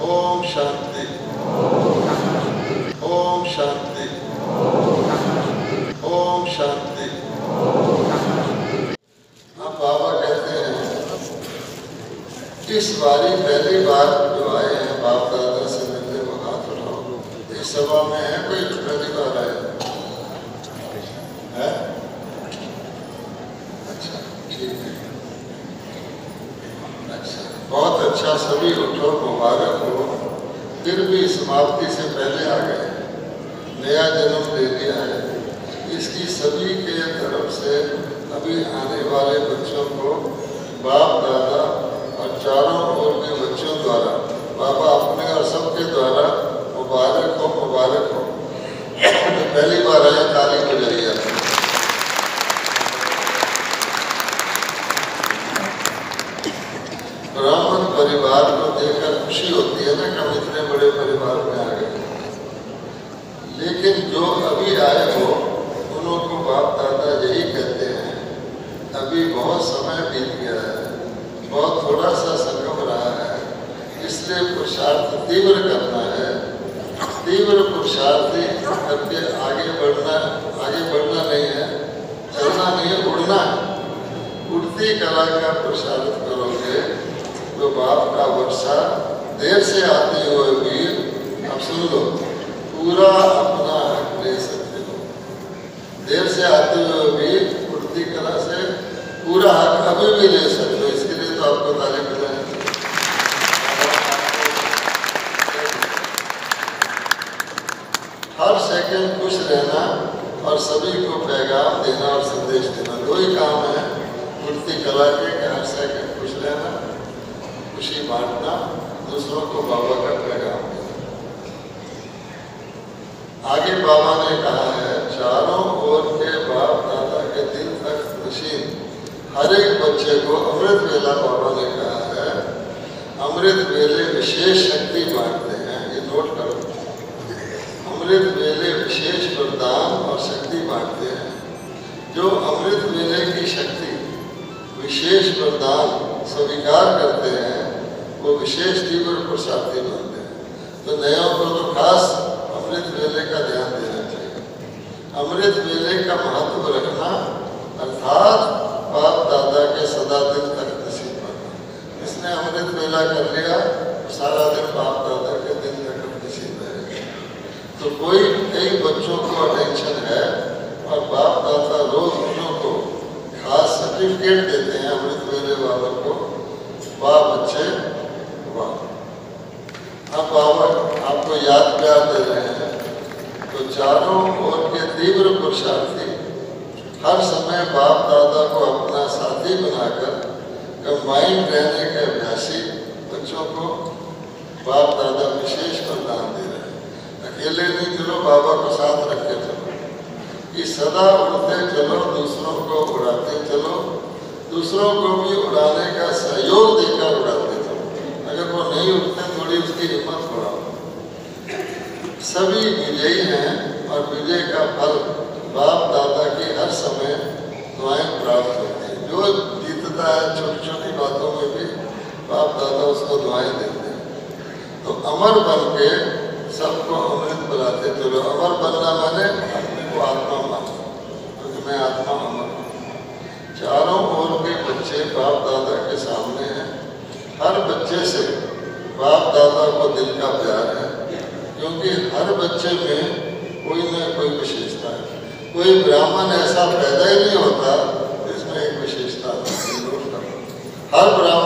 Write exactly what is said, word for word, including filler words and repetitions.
ओम शांति, ओम शांति, ओम शांति। अब बाबा कहते हैं इस बारी पहली बार जो आए हैं बाप दादा से मिलने को हाथ उठाओ। इस सभा में है कोई पहली बार आए है? अच्छा ठीक है, अच्छा बहुत अच्छा। सभी उठो, मुबारक हो। फिर भी समाप्ति से पहले आ गए, नया जन्म ले लिया है। इसकी सभी के तरफ से अभी आने वाले बच्चों को बाप दादा और चारों ओर के बच्चों द्वारा, बाबा अपने और सबके द्वारा मुबारक हो, मुबारक हो। तो पहली बार आए, ताली बजाइए। ब्राह्मण परिवार को देखकर खुशी होती है ना कि हम इतने बड़े परिवार में आ गए। लेकिन जो अभी आए हो उनको बाप दादा यही कहते हैं, अभी बहुत समय बीत गया है, बहुत थोड़ा सा संगम रहा है, इसलिए पुरुषार्थ तीव्र करना है। तीव्र पुरुषार्थी करके आगे बढ़ना, आगे बढ़ना नहीं है, चलना नहीं है, उड़ना है। उड़ती कला का पुरुषार्थ करोगे तो बाप का वर्षा देर से आते हुए भी, अब सुन लो, पूरा अपना हक ले सकते हो। देर से आते हुए भी उड़ती कला से पूरा हक अभी भी ले सकते हो। इसके लिए तो आपको ताली बजाएं। हर सेकंड खुश रहना और सभी को पैगाम देना और संदेश देना, दो ही काम है उड़ती कला के। हर सेकंड खुश रहना, खुशी बांटना, दूसरों को बाबा का पैगाम देना। आगे बाबा ने कहा है, चारों ओर के बाप दादा के दिल तक नशीन हर एक बच्चे को अमृत वेला, बाबा ने कहा है, अमृत वेले विशेष शक्ति बांटते हैं। ये नोट करो, अमृत वेले विशेष वरदान और शक्ति बांटते हैं। जो अमृत वेले की शक्ति, विशेष वरदान स्वीकार करते हैं, वो विशेष तीव्र पुरुषार्थी बनते हैं। तो नयों को तो खास अमृत वेले का ध्यान देना चाहिए। अमृत वेले का महत्व रखना अर्थात बाप दादा के सदा दिन तक नसीब बनना। इसने अमृत वेला कर लिया, सारा दिन बाप दादा के दिन तक नसीब रहेगा। तो कोई कई बच्चों को अटेंशन है और बाप दादा रोज उन्हों को खास सर्टिफिकेट देते हैं अमृत वेले वालों को। वाह बच्चे वाह। अब बाबा आपको याद प्यार दे रहे हैं। तो चारों ओर के तीव्र पुरुषार्थी हर समय बाप दादा को अपना साथी बनाकर कंबाइंड रहने के अभ्यासी बच्चों को बाप दादा विशेष वरदान दे रहे हैं। अकेले नहीं चलो, बाबा को साथ रख के चलो कि सदा उड़ते चलो, दूसरों को उड़ाते चलो, दूसरों को भी उड़ाने का सहयोग देकर उड़ाते चलो। अगर वो नहीं उठते थोड़ी उसकी हिम्मत बढ़ाओ। सभी विजयी हैं और विजय का फल बाप दादा की हर समय दुआएं प्राप्त होती हैं। जो जीतता है छोटी छोटी बातों में भी बाप दादा उसको दुआएं देते हैं। तो अमर बन के सबको अमृत बुलाते चलो। अमर बनना माने अपने को आत्मा मानो, क्योंकि मैं आत्मा अमर हूँ। चारों ओर के बच्चे बाप दादा के सामने हैं। हर बच्चे से बाप दादा को दिल का प्यार है, क्योंकि हर बच्चे में कोई न कोई विशेषता है। कोई ब्राह्मण ऐसा पैदा ही नहीं होता जिसमें एक विशेषता है। हर ब्राह्मण